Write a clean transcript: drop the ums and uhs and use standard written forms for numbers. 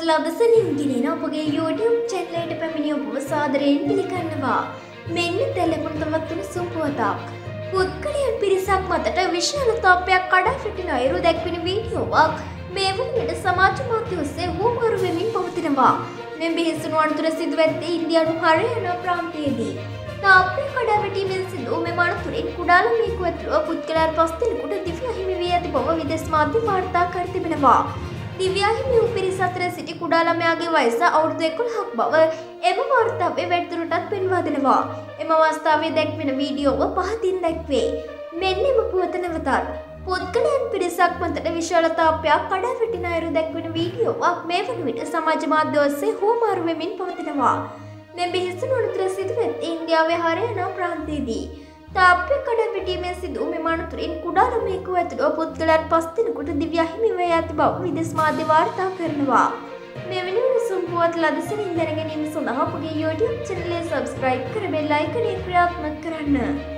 ලදසනින් ගෙනෙන ඔබගේ YouTube channel එකට පැමිණි ඔබව සාදරයෙන් පිළිගන්නවා. මෙන්න තැලපුණ තවත් තුන සුපුවතක්. පුද්ගලයන් පිරිසක් මතට විශාල තාපයක් කඩා සිටින අයුරු දැක්වෙන වීඩියෝවක් මේ වන විට සමාජ මාධ්‍ය ඔස්සේ හුවමාරු වෙමින් පවතිනවා. මේ බිහිසුණු අනතුර සිදු වෙත්තේ ඉන්දියානු හරියානා ප්‍රාන්තයේදී. තාපය කඩා වැටීමෙන් සිදු මෙම අනතුරින් කුඩා ළමයෙකු ඇතුළු පුද්ගලයන් 5 දෙනෙකුට දිව්‍ය හිමි වී ඇති බව විදේශ මාධ්‍ය වාර්තා කර තිබෙනවා. දිව්‍ය හිමි වූ පිරිස අතර සිටි කුඩා ළමයාගේ වයස අවුරුදු 11ක් බව එම වාර්තාවේ වැඩිදුරටත් පෙන්වා දෙනවා. එම අවස්ථාවේ දැක්වෙන වීඩියෝව පහතින් දැක්වේ. මෙන්න එම පුවත නැවතත්. පුද්ගලයන් පිරිසක් මතට විශාල තාපයක් කඩා වැටෙන අයුරු දැක්වෙන වීඩියෝවක් මේ වන විට සමාජ මාධ්‍ය ඔස්සේ හුවමාරු වෙමින් පවතිනවා. මේ බිහිසුණු අනතුර සිදු වෙත්තේ ඉන්දියාවේ හරියානා ප්‍රාන්තයේදී. තාප්පය කඩා වැටීමෙන් සිදු මෙම අනතුරින් කුඩා ළමයෙකු ඇතුළු පුද්ගලයන් 5 දෙනෙකුට දිව්‍ය හිමි වී ඇති බව විදේශ මාධ්‍ය වාර්තා කරනවා. මෙවැනි උණුසුම් පුවත් ලදසනින් දැන ගැනීම සඳහා අපගේ YouTube channel එක subscribe කර බෙල් අයිකනය ක්‍රියාත්මක කරන්න.